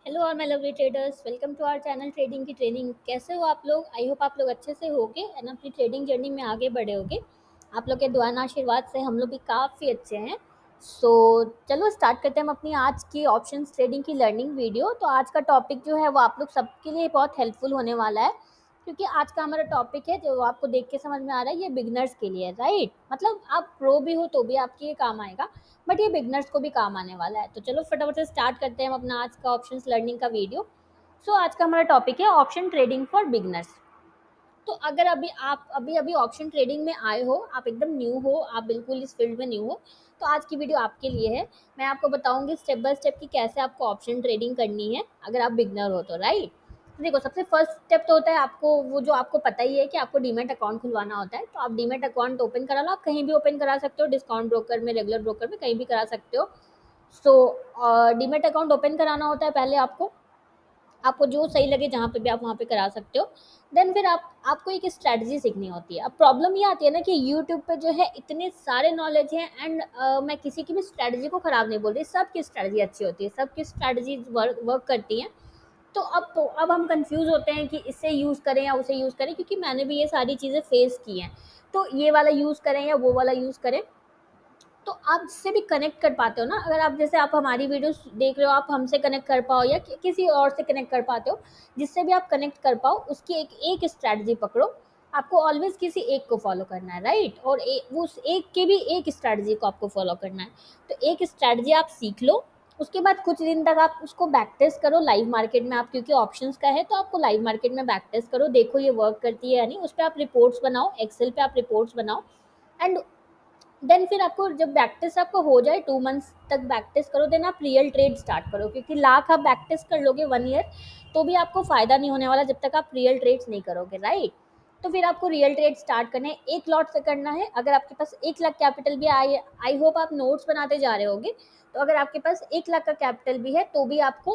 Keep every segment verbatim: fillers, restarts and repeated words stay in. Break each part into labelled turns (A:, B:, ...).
A: Hello और my lovely traders, welcome to our channel trading की training. कैसे हो आप लोग? आई होप आप लोग अच्छे से होगे एंड अपनी ट्रेडिंग जर्नी में आगे बढ़े होगे। आप लोग के दुआ और आशीर्वाद से हम लोग भी काफ़ी अच्छे हैं। सो so, चलो स्टार्ट करते हैं हम अपनी आज की ऑप्शंस ट्रेडिंग की लर्निंग वीडियो। तो आज का टॉपिक जो है वो आप लोग सबके लिए बहुत हेल्पफुल होने वाला है, क्योंकि आज का हमारा टॉपिक है जो आपको देख के समझ में आ रहा है ये बिगनर्स के लिए, राइट? मतलब आप प्रो भी हो तो भी आपके ये काम आएगा, बट ये बिगनर्स को भी काम आने वाला है। तो चलो फटाफट से स्टार्ट करते हैं हम अपना आज का ऑप्शंस लर्निंग का वीडियो। सो so, आज का हमारा टॉपिक है ऑप्शन ट्रेडिंग फॉर बिगनर्स। तो अगर अभी आप अभी अभी ऑप्शन ट्रेडिंग में आए हो, आप एकदम न्यू हो, आप बिल्कुल इस फील्ड में न्यू हो, तो आज की वीडियो आपके लिए है। मैं आपको बताऊंगी स्टेप बाय स्टेप कि कैसे आपको ऑप्शन ट्रेडिंग करनी है अगर आप बिगनर हो तो, राइट? देखो, सबसे फर्स्ट स्टेप तो होता है आपको वो जो आपको पता ही है कि आपको डीमेट अकाउंट खुलवाना होता है। तो आप डीमेट अकाउंट ओपन करा लो, आप कहीं भी ओपन करा सकते हो, डिस्काउंट ब्रोकर में, रेगुलर ब्रोकर में, कहीं भी करा सकते हो। सो डीमेट अकाउंट ओपन कराना होता है पहले आपको। आपको जो सही लगे जहाँ पे भी आप वहाँ पे करा सकते हो। देन फिर आप आपको एक स्ट्रैटेजी सीखनी होती है। अब प्रॉब्लम ये आती है ना कि यूट्यूब पे जो है इतने सारे नॉलेज हैं एंड मैं किसी की भी स्ट्रैटेजी को ख़राब नहीं बोल रही, सबकी स्ट्रैटेजी अच्छी होती है, सबकी स्ट्रैटेजी वर्क वर्क करती हैं। तो अब तो अब हम कंफ्यूज होते हैं कि इसे यूज़ करें या उसे यूज़ करें, क्योंकि मैंने भी ये सारी चीज़ें फेस की हैं। तो ये वाला यूज़ करें या वो वाला यूज़ करें, तो आप जिससे भी कनेक्ट कर पाते हो ना, अगर आप जैसे आप हमारी वीडियोस देख रहे हो, आप हमसे कनेक्ट कर पाओ या कि, किसी और से कनेक्ट कर पाते हो, जिससे भी आप कनेक्ट कर पाओ उसकी एक एक स्ट्रैटेजी पकड़ो। आपको ऑलवेज किसी एक को फॉलो करना है, राइट? और ए, वो उस एक के भी एक स्ट्रैटेजी को आपको फॉलो करना है। तो एक स्ट्रैटेजी आप सीख लो, उसके बाद कुछ दिन तक आप उसको बैक टेस्ट करो लाइव मार्केट में। आप क्योंकि ऑप्शंस का है तो आपको लाइव मार्केट में बैक टेस्ट करो, देखो ये वर्क करती है या नहीं। उस पर आप रिपोर्ट्स बनाओ, एक्सेल पे आप रिपोर्ट्स बनाओ। एंड देन फिर आपको जब बैक टेस्ट आपको हो जाए, टू मंथ्स तक बैक टेस्ट करो, देन आप रियल ट्रेड स्टार्ट करो। क्योंकि लाख आप बैक टेस्ट कर लोगे वन ईयर, तो भी आपको फायदा नहीं होने वाला जब तक आप रियल ट्रेड्स नहीं करोगे, राइट? तो फिर आपको रियल ट्रेड स्टार्ट करना है, एक लॉट से करना है। अगर आपके पास एक लाख कैपिटल भी आई आई होप आप नोट्स बनाते जा रहे होगे, तो अगर आपके पास एक लाख का कैपिटल भी है तो भी आपको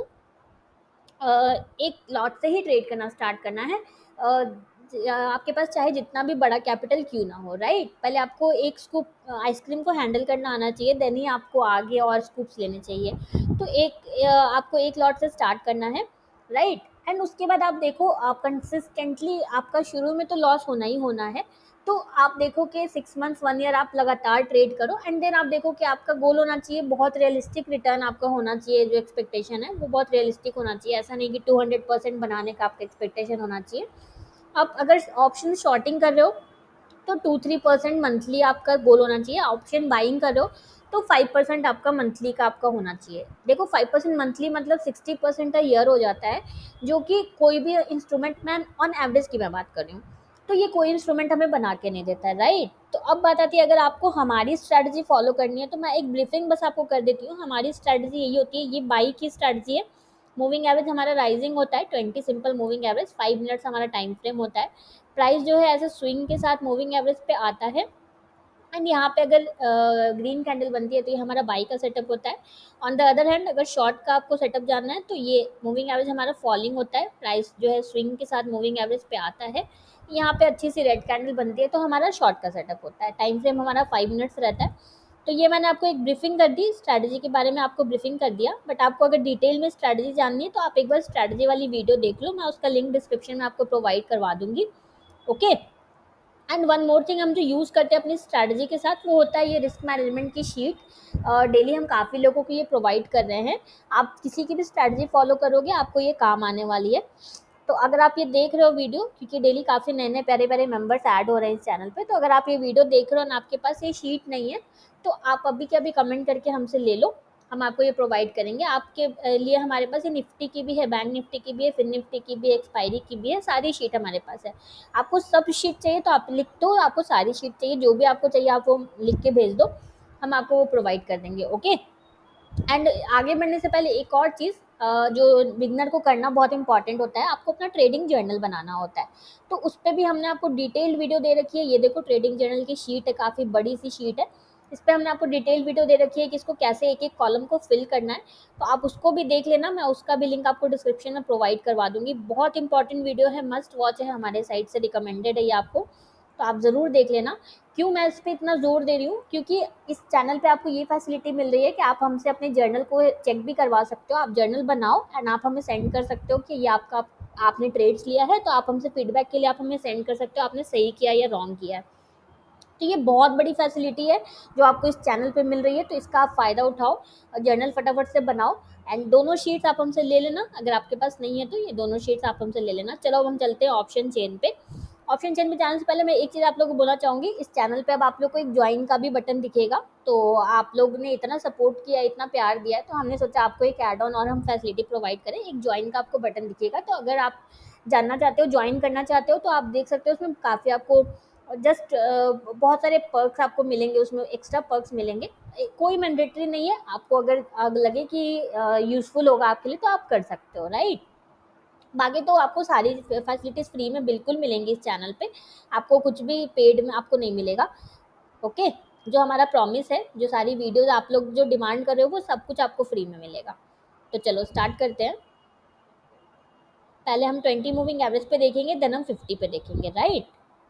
A: अ, एक लॉट से ही ट्रेड करना स्टार्ट करना है। अ, ज- आपके पास चाहे जितना भी बड़ा कैपिटल क्यों ना हो, राइट? पहले आपको एक स्कूप आइसक्रीम को हैंडल करना आना चाहिए, देन ही आपको आगे और स्कूप्स लेने चाहिए। तो एक अ, आपको एक लॉट से स्टार्ट करना है, राइट? एंड उसके बाद आप देखो, आप कंसिस्टेंटली, आपका शुरू में तो लॉस होना ही होना है। तो आप देखो कि सिक्स मंथ्स वन ईयर आप लगातार ट्रेड करो, एंड देन आप देखो कि आपका गोल होना चाहिए बहुत रियलिस्टिक रिटर्न आपका होना चाहिए। जो एक्सपेक्टेशन है वो बहुत रियलिस्टिक होना चाहिए, ऐसा नहीं कि टू हंड्रेड परसेंट बनाने का आपका एक्सपेक्टेशन होना चाहिए। आप अगर ऑप्शन शॉर्टिंग कर रहे हो तो टू थ्री परसेंट मंथली आपका गोल होना चाहिए। ऑप्शन बाइंग कर रहे हो तो फाइव परसेंट आपका मंथली का आपका होना चाहिए। देखो, फाइव परसेंट मंथली मतलब सिक्सटी परसेंट अ ईयर हो जाता है, जो कि कोई भी इंस्ट्रूमेंट, मैं ऑन एवरेज की मैं बात कर रही हूँ, तो ये कोई इंस्ट्रूमेंट हमें बना के नहीं देता है, राइट? तो अब बात आती है, अगर आपको हमारी स्ट्रैटेजी फॉलो करनी है तो मैं एक ब्रीफिंग बस आपको कर देती हूँ। हमारी स्ट्रैटेजी यही होती है, ये बाई की स्ट्रैटेजी है। मूविंग एवरेज हमारा राइजिंग होता है, twenty simple moving average, five minutes हमारा टाइम फ्रेम होता है। प्राइस जो है ऐसे स्विंग के साथ मूविंग एवरेज पे आता है। एंड यहाँ पे अगर ग्रीन कैंडल बनती है तो ये हमारा बाई का सेटअप होता है। ऑन द अदर हैंड, अगर शॉर्ट का आपको सेटअप जानना है तो ये मूविंग एवरेज हमारा फॉलिंग होता है, प्राइस जो है स्विंग के साथ मूविंग एवरेज पे आता है। यहाँ पे अच्छी सी रेड कैंडल बनती है तो हमारा शॉर्ट का सेटअप होता है, टाइम फ्रेम हमारा फाइव मिनट्स रहता है। तो ये मैंने आपको एक ब्रीफिंग कर दी, स्ट्रैटेजी के बारे में आपको ब्रीफिंग कर दिया। बट आपको अगर डिटेल में स्ट्रैटेजी जाननी है तो आप एक बार स्ट्रैटेजी वाली वीडियो देख लो, मैं उसका लिंक डिस्क्रिप्शन में आपको प्रोवाइड करवा दूंगी, okay? And one more thing, हम जो यूज़ करते हैं अपनी स्ट्रैटेजी के साथ, वो होता है ये रिस्क मैनेजमेंट की शीट। डेली हम काफ़ी लोगों को ये प्रोवाइड कर रहे हैं। आप किसी की भी स्ट्रैटेजी फॉलो करोगे आपको ये काम आने वाली है। तो अगर आप ये देख रहे हो वीडियो, क्योंकि डेली काफ़ी नए नए प्यारे प्यारे मेंबर्स ऐड हो रहे हैं इस चैनल पे, तो अगर आप ये वीडियो देख रहे हो ना, आपके पास ये शीट नहीं है, तो आप अभी के अभी कमेंट करके हमसे ले लो, हम आपको ये प्रोवाइड करेंगे। आपके अ, लिए हमारे पास ये निफ्टी की भी है, बैंक निफ्टी की भी है, फिन निफ्टी की भी है, एक्सपायरी की भी है, सारी शीट हमारे पास है। आपको सब शीट चाहिए तो आप लिख दो, आपको सारी शीट चाहिए, जो भी आपको चाहिए आप वो लिख के भेज दो, हम आपको वो प्रोवाइड कर देंगे, ओके? एंड आगे बढ़ने से पहले एक और चीज़ जो बिगनर को करना बहुत इंपॉर्टेंट होता है, आपको अपना ट्रेडिंग जर्नल बनाना होता है। तो उस पर भी हमने आपको डिटेल्ड वीडियो दे रखी है। ये देखो, ट्रेडिंग जर्नल की शीट है, काफ़ी बड़ी सी शीट है। इस पर हमने आपको डिटेल वीडियो दे रखी है कि इसको कैसे एक एक कॉलम को फिल करना है। तो आप उसको भी देख लेना, मैं उसका भी लिंक आपको डिस्क्रिप्शन में प्रोवाइड करवा दूंगी। बहुत इंपॉर्टेंट वीडियो है, मस्ट वॉच है, हमारे साइड से रिकमेंडेड है ये आपको। तो आप ज़रूर देख लेना। क्यों मैं इस पे इतना ज़ोर दे रही हूँ, क्योंकि इस चैनल पे आपको ये फैसिलिटी मिल रही है कि आप हमसे अपने जर्नल को चेक भी करवा सकते हो। आप जर्नल बनाओ एंड आप हमें सेंड कर सकते हो कि ये आपका आपने ट्रेड्स लिया है, तो आप हमसे फीडबैक के लिए आप हमें सेंड कर सकते हो आपने सही किया या रॉन्ग किया है। तो ये बहुत बड़ी फैसिलिटी है जो आपको इस चैनल पे मिल रही है, तो इसका आप फ़ायदा उठाओ और जर्नल फटाफट से बनाओ। एंड दोनों शीट्स आप हमसे ले लेना, अगर आपके पास नहीं है तो ये दोनों शीट्स आप हमसे ले लेना। चलो अब हम चलते हैं ऑप्शन चेन पे। ऑप्शन चेन पे जाने से पहले मैं एक चीज़ आप लोगों को बोलना चाहूँगी, इस चैनल पे अब आप लोग को एक ज्वाइन का भी बटन दिखेगा। तो आप लोग ने इतना सपोर्ट किया, इतना प्यार दिया है, तो हमने सोचा आपको एक ऐड ऑन और हम फैसिलिटी प्रोवाइड करें। एक ज्वाइन का आपको बटन दिखेगा, तो अगर आप जानना चाहते हो, ज्वाइन करना चाहते हो, तो आप देख सकते हो उसमें काफ़ी आपको जस्ट बहुत सारे पर्क्स आपको मिलेंगे, उसमें एक्स्ट्रा पर्क्स मिलेंगे। कोई मैंडेटरी नहीं है, आपको अगर अगर लगे कि यूज़फुल होगा आपके लिए तो आप कर सकते हो, राइट। बाकी तो आपको सारी फैसिलिटीज़ फ्री में बिल्कुल मिलेंगी इस चैनल पे, आपको कुछ भी पेड में आपको नहीं मिलेगा। ओके, जो हमारा प्रॉमिस है, जो सारी वीडियोज़ आप लोग जो डिमांड कर रहे हो वो सब कुछ आपको फ्री में मिलेगा। तो चलो स्टार्ट करते हैं। पहले हम ट्वेंटी मूविंग एवरेज पे देखेंगे, देन हम फिफ्टी पे देखेंगे, राइट।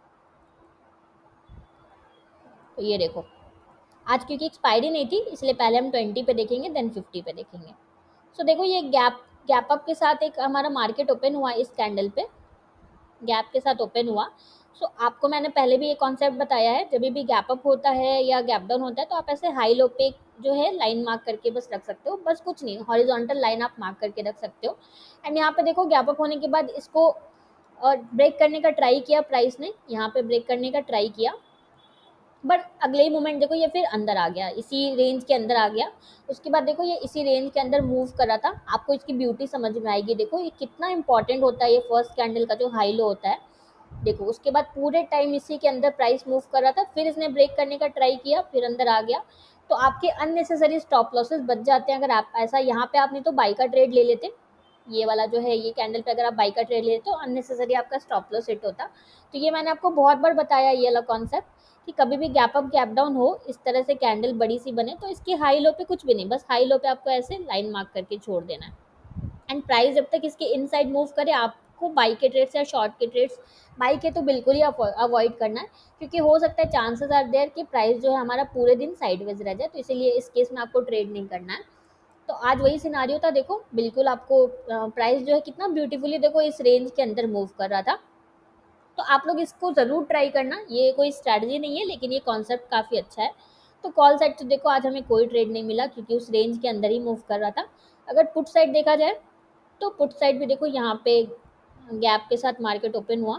A: तो ये देखो, आज क्योंकि एक्सपायरी नहीं थी इसलिए पहले हम ट्वेंटी पे देखेंगे, देन फिफ्टी पे देखेंगे। सो so, देखो ये गैप गैप अप के साथ एक हमारा मार्केट ओपन हुआ, इस कैंडल पे गैप के साथ ओपन हुआ। सो so, आपको मैंने पहले भी ये कॉन्सेप्ट बताया है, जब भी गैप अप होता है या गैप डाउन होता है तो आप ऐसे हाई लो पे जो है लाइन मार्क करके बस रख सकते हो, बस कुछ नहीं, हॉरिजॉन्टल लाइन आप मार्क करके रख सकते हो। एंड यहाँ पे देखो गैप अप होने के बाद इसको ब्रेक करने का ट्राई किया प्राइस ने, यहाँ पे ब्रेक करने का ट्राई किया, बट अगले ही मोमेंट देखो ये फिर अंदर आ गया, इसी रेंज के अंदर आ गया। उसके बाद देखो ये इसी रेंज के अंदर मूव कर रहा था। आपको इसकी ब्यूटी समझ में आएगी, देखो ये कितना इंपॉर्टेंट होता है, ये फर्स्ट कैंडल का जो हाई लो होता है। देखो उसके बाद पूरे टाइम इसी के अंदर प्राइस मूव कर रहा था, फिर इसने ब्रेक करने का ट्राई किया, फिर अंदर आ गया। तो आपके अननेसेसरी स्टॉप लॉसेस बच जाते हैं। अगर आप ऐसा यहाँ पे आपने तो बाई का ट्रेड ले लेते, ये वाला जो है ये कैंडल पे अगर आप बाई का ट्रेड ले लेते तो अननेसेसरी आपका स्टॉप लॉस हिट होता। तो ये मैंने आपको बहुत बार बताया ये वाला कॉन्सेप्ट कि कभी भी गैप अप गैप डाउन हो, इस तरह से कैंडल बड़ी सी बने तो इसकी हाई लो पे कुछ भी नहीं, बस हाई लो पे आपको ऐसे लाइन मार्क करके छोड़ देना है। एंड प्राइस जब तक इसके इनसाइड मूव करे, आपको बाई के ट्रेड्स या शॉर्ट के ट्रेड्स, बाई के तो बिल्कुल ही अवॉइड करना है, क्योंकि हो सकता है चांसेस आर देयर कि प्राइस जो है हमारा पूरे दिन साइडवेज रह जाए, तो इसीलिए इस केस में आपको ट्रेड नहीं करना है। तो आज वही सिनारियो था, देखो बिल्कुल आपको प्राइस जो है कितना ब्यूटीफुली देखो इस रेंज के अंदर मूव कर रहा था। तो आप लोग इसको ज़रूर ट्राई करना, ये कोई स्ट्रैटेजी नहीं है लेकिन ये कॉन्सेप्ट काफ़ी अच्छा है। तो कॉल साइड तो देखो आज हमें कोई ट्रेड नहीं मिला क्योंकि उस रेंज के अंदर ही मूव कर रहा था। अगर पुट साइड देखा जाए तो पुट साइड भी देखो यहाँ पे गैप के साथ मार्केट ओपन हुआ,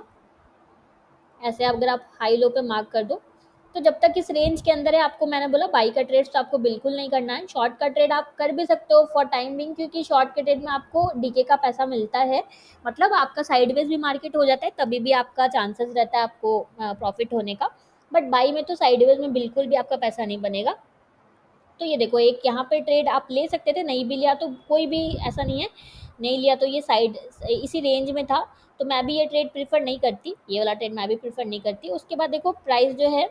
A: ऐसे अगर आप हाई लो पे मार्क कर दो तो जब तक इस रेंज के अंदर है, आपको मैंने बोला बाई का ट्रेड तो आपको बिल्कुल नहीं करना है। शॉर्ट का ट्रेड आप कर भी सकते हो फॉर टाइम बिंग, क्योंकि शॉर्ट के ट्रेड में आपको डीके का पैसा मिलता है, मतलब आपका साइडवेज भी मार्केट हो जाता है, तभी भी आपका चांसेस रहता है आपको प्रॉफिट होने का। बट बाई में तो साइडवेज में बिल्कुल भी आपका पैसा नहीं बनेगा। तो ये देखो एक यहाँ पे ट्रेड आप ले सकते थे, नहीं भी लिया तो कोई भी ऐसा नहीं है, नहीं लिया तो ये साइड इसी रेंज में था, तो मैं भी ये ट्रेड प्रीफर नहीं करती, ये वाला ट्रेड मैं भी प्रीफर नहीं करती। उसके बाद देखो प्राइस जो है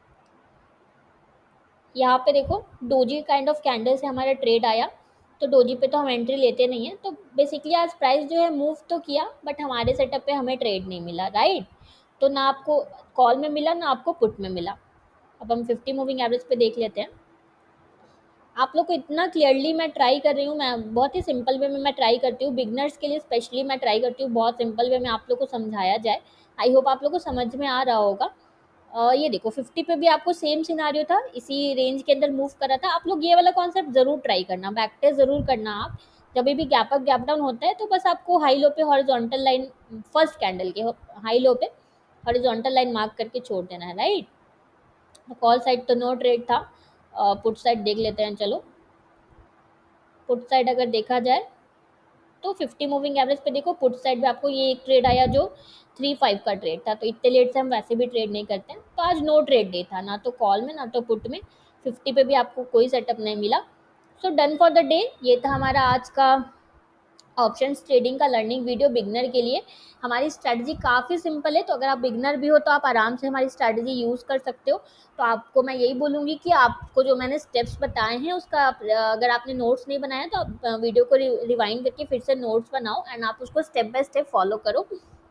A: यहाँ पे देखो डोजी काइंड ऑफ कैंडल से हमारा ट्रेड आया, तो डोजी पे तो हम एंट्री लेते नहीं है। तो बेसिकली आज प्राइस जो है मूव तो किया बट हमारे सेटअप पे हमें ट्रेड नहीं मिला, राइट। तो ना आपको कॉल में मिला ना आपको पुट में मिला। अब हम फिफ्टी मूविंग एवरेज पे देख लेते हैं। आप लोग को इतना क्लियरली मैं ट्राई कर रही हूँ, मैं बहुत ही सिंपल वे में मैं ट्राई करती हूँ, बिगनर्स के लिए स्पेशली मैं ट्राई करती हूँ बहुत सिंपल वे में आप लोग को समझाया जाए। आई होप आप लोग को समझ में आ रहा होगा। Uh, ये देखो फिफ्टी पे भी आपको सेम सिनारियो था, इसी रेंज के अंदर मूव कर रहा था। आप लोग ये वाला कॉन्सेप्ट जरूर ट्राई करना, बैक टेस्ट जरूर करना। आप जब भी गैप अप गैप डाउन होता है तो बस आपको हाई लो पे हॉरिजॉन्टल लाइन, फर्स्ट कैंडल के हाई लो पे हॉरिजॉन्टल लाइन मार्क करके छोड़ देना है, राइट। कॉल साइड तो नो ट्रेड था, पुट साइड देख लेते हैं। चलो पुट साइड अगर देखा जाए तो फिफ्टी मूविंग एवरेज पे देखो पुट साइड में आपको ये एक ट्रेड आया जो थ्री फाइव का ट्रेड था, तो इतने लेट से हम वैसे भी ट्रेड नहीं करते हैं। तो आज नो ट्रेड डे था, ना तो कॉल में ना तो पुट में, फिफ्टी पे भी आपको कोई सेटअप नहीं मिला। So done for the day, ये था हमारा आज का ऑप्शंस ट्रेडिंग का लर्निंग वीडियो बिगनर के लिए। हमारी स्ट्रैटेजी काफ़ी सिंपल है, तो अगर आप बिगनर भी हो तो आप आराम से हमारी स्ट्रैटेजी यूज़ कर सकते हो। तो आपको मैं यही बोलूँगी कि आपको जो मैंने स्टेप्स बताए हैं उसका आप, अगर आपने नोट्स नहीं बनाया तो आप वीडियो को रिवाइंड करके फिर से नोट्स बनाओ एंड आप उसको स्टेप बाय स्टेप फॉलो करो।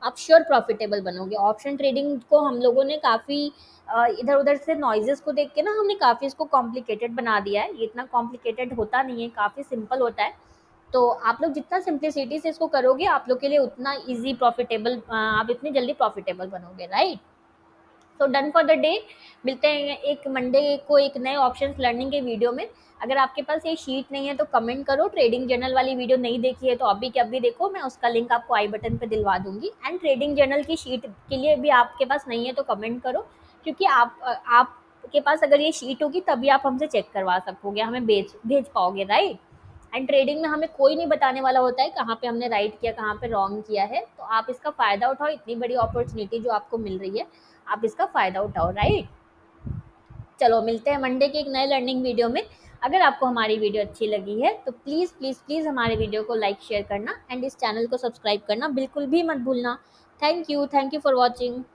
A: आप श्योर प्रॉफिटेबल बनोगे। ऑप्शन ट्रेडिंग को हम लोगों ने काफ़ी इधर उधर से नॉइजेस को देख के ना हमने काफ़ी इसको कॉम्प्लिकेटेड बना दिया है। ये इतना कॉम्प्लिकेटेड होता नहीं है, काफ़ी सिंपल होता है। तो आप लोग जितना सिंप्लिसिटी से इसको करोगे आप लोग के लिए उतना ईजी प्रॉफिटेबल, आप इतनी जल्दी प्रॉफिटेबल बनोगे, right. So done for the day. मिलते हैं एक मंडे को एक नए ऑप्शंस लर्निंग के वीडियो में। अगर आपके पास ये शीट नहीं है तो कमेंट करो। ट्रेडिंग जर्नल वाली वीडियो नहीं देखी है तो अभी के अभी देखो, मैं उसका लिंक आपको आई बटन पे दिलवा दूंगी। एंड ट्रेडिंग जर्नल की शीट के लिए भी आपके पास नहीं है तो कमेंट करो, क्योंकि आप आपके पास अगर ये शीट होगी तभी आप हमसे चेक करवा सकोगे, हमें भेज भेज पाओगे, राइट। एंड ट्रेडिंग में हमें कोई नहीं बताने वाला होता है कहाँ पे हमने राइट किया कहाँ पे रॉन्ग किया है। तो आप इसका फ़ायदा उठाओ, इतनी बड़ी अपॉर्चुनिटी जो आपको मिल रही है, आप इसका फ़ायदा उठाओ, राइट। चलो मिलते हैं मंडे के एक नए लर्निंग वीडियो में। अगर आपको हमारी वीडियो अच्छी लगी है तो प्लीज़ प्लीज़ प्लीज़ हमारे वीडियो को लाइक शेयर करना एंड इस चैनल को सब्सक्राइब करना बिल्कुल भी मत भूलना। Thank you thank you for watching.